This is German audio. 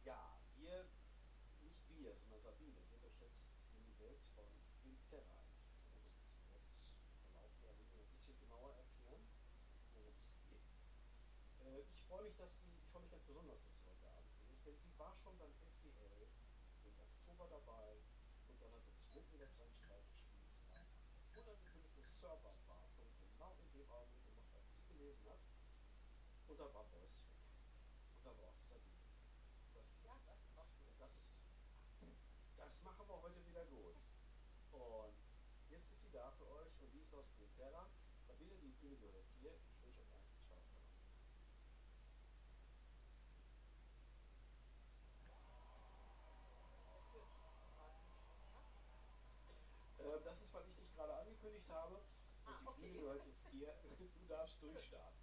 Ja, wir, nicht wir, sondern Sabine wird euch jetzt in die Welt von Ilterra einführen und sie wird im Verlauf ihrer Rede ein bisschen genauer erklären, worum es geht. Ich freue mich ganz besonders, dass sie heute Abend hier ist, denn sie war schon beim FDL im Oktober dabei und dann hat uns mitten in der Zeitstreiche-Spielzeit eine unangekündigte Serverwartung genau in dem Augenblick gemacht, als sie gelesen hat. Und da war Voice weg. Und da brauchte Sabine. Das Ja, geht. das war schön. Das, das machen wir heute wieder gut. Und jetzt ist sie da für euch und liest aus Terra. Sabine, die Bühne gehört dir. Ich wünsche euch allen viel Spaß dabei. Was höre ich das gerade nicht mehr? Das ist, weil ich dich gerade angekündigt habe und Ah, die Bühne okay. gehört jetzt dir. Du darfst Gut. durchstarten.